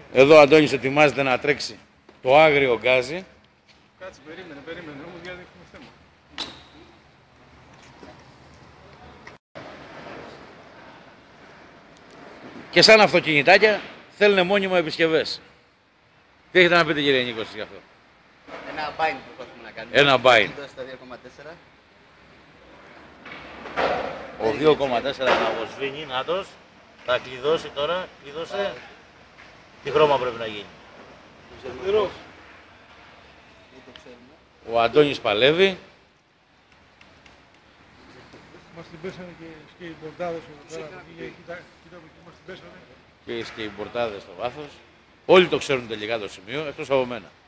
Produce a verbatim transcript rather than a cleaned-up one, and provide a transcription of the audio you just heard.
Εδώ ο Αντώνης ετοιμάζεται να τρέξει το άγριο γκάζι. Κάτσε, περίμενε, περίμενε, όμως γιατί έχουμε θέμα. Και σαν αυτοκινητάκια θέλουν μόνιμα επισκευές. Τι έχετε να πείτε, κύριε Νίκος, γι' αυτό? Ένα bind που προσπαθούμε να κάνουμε. Ένα bind. Στα δύο κόμμα τέσσερα. Ο δύο κόμμα τέσσερα να αποσβήνει, νάτος. Θα κλειδώσει τώρα, κλειδώσε. Τι χρώμα πρέπει να γίνει? Ο Αντώνης παλεύει. Μας την πέσανε και σκέιμπορτάδες εδώ πέρα. Κοίτα, κοίτα που μας την πέσανε. Και οι σκέιμπορτάδες στο βάθος. Όλοι το ξέρουν τελικά το σημείο, εκτός από μένα.